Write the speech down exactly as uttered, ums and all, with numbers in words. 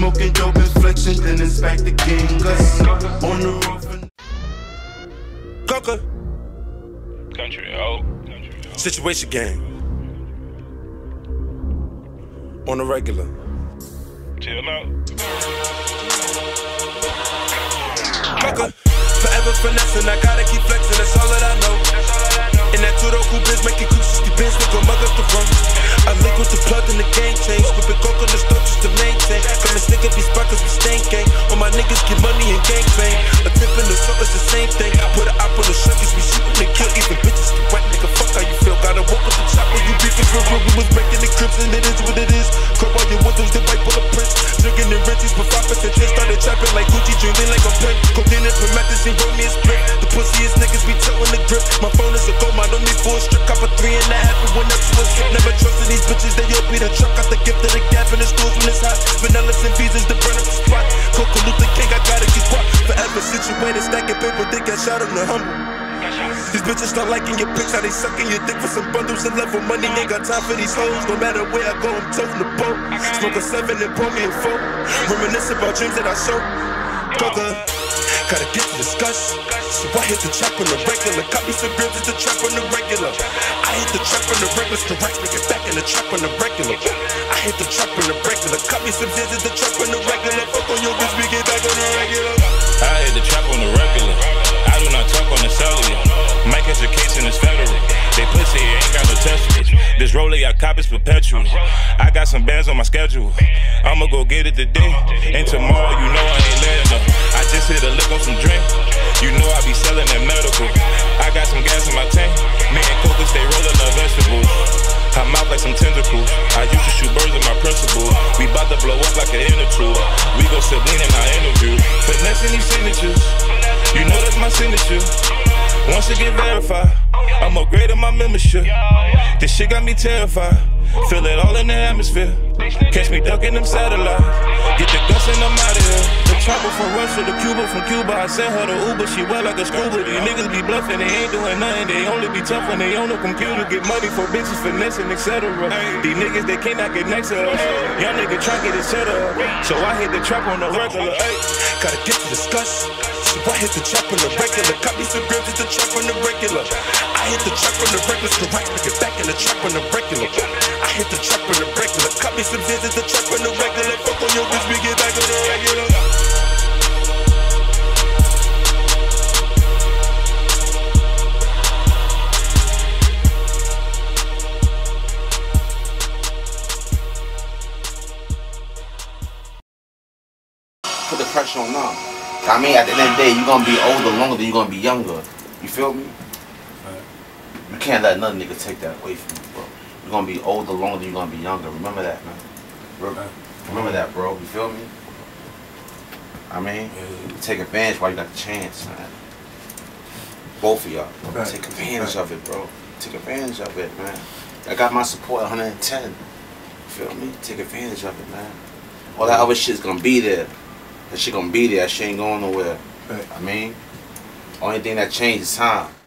smoking dope and flexing, then it's back to King. Cause on the roof and Coca. Country, oh. Country, oh. Situation game. On the regular. Chill out. Coca. Forever finessing, I gotta keep flexing, that's all that I know. And that two-door biz making coups, sixty bins, nigga, mug up the room. I link with the plug in the game change, whipping coke on the stove just to maintain. Come and stick up these sparkles, we stain gang. All my niggas get money and gang bang. A tip in the soul is the same thing. Put an op on the circus, we shootin' and kill even bitches. The white nigga, fuck how you feel. Gotta walk with the chopper, you beefing for real. We was breaking the cribs and it is what it is. Curb all your windows, the white bullet prints. Drinking the riches, but five percent just started trapping like Gucci, dreaming like a pimp. Cocaine and promethazine, roll me a split. The pussiest niggas be toting the grip. My phone is a gold, I don't need full strip. Cop a three and a half, and went up to a sip. Never trusted these bitches, they all be the truck. Got the gift of the gap in the stores when it's hot. Vanillas and visas to burn up the spot. Coca Luther King, I gotta keep quiet. Forever situated, stacking paper, they got shot on the humble. These bitches start liking your pics, how they sucking your dick for some bundles and love for money. Ain't got time for these hoes, no matter where I go, I'm toting the boat. Smoke a seven and pour me a four. Reminisce about dreams that I show. Coca, gotta get to discuss. So I hit the trap on the regular. Got me some ribs at the trap on the regular. I hit the trap on the regular. Correct, make it back in the trap on the regular. I hit the trap on the regular. Got me some vids at the trap on the regular. Fuck on your bitch, we get back on the regular. I hit the trap on the regular. I do not talk on the cellular. Might catch a case in this federal. They pussy, ain't got no testimony. This roller, I cop is perpetual. I got some bands on my schedule. I'ma go get it today. And tomorrow, you know I ain't letting up. I just hit a lick on some drink. You know I be selling that medical. I got some gas in my tank. Me and Coca stay rolling the vegetables. I mouth like some tentacles. I used to shoot birds in my principal. We bout to blow up like an inner tool. We go sip lean in our interview. Finessing these signatures. You know that's my signature. Once it get verified, I'm upgrading my membership. This shit got me terrified. Feel it all in the atmosphere. Catch me ducking them satellites. Get the guts and I'm out of here. The chopper from Russia to Cuba, from Cuba I sent her to Uber. She wet like a scuba. These niggas be bluffing, they ain't doing nothing. They only be tough when they on the computer. Get money for bitches, finessing, et cetera. These niggas, they cannot get next to us. Young nigga try get it set up. So I hit the trap on the regular. Ay, gotta get to discuss. So I hit the trap on the regular. Got me some ribs at the trap on the regular. I hit the trap on the regular. Correct, make it back in the trap on the regular. I hit the trap on the regular. Cut me some vids at the trap on the regular. Fuck on your bitch, we get back on the regular. Put the pressure on now. I mean, at the end of the day, you're gonna be older longer than you're gonna be younger. You feel me? You can't let another nigga take that away from you, bro. You're gonna be older longer than you're gonna be younger. Remember that, man. Remember that, bro. You feel me? I mean, take advantage while you got the chance, man. Both of y'all. Take advantage of it, bro. Take advantage of it, man. I got my support one hundred ten. You feel me? Take advantage of it, man. All that other shit's gonna be there. That shit gonna be there. That shit ain't going nowhere. I mean, only thing that changed is time.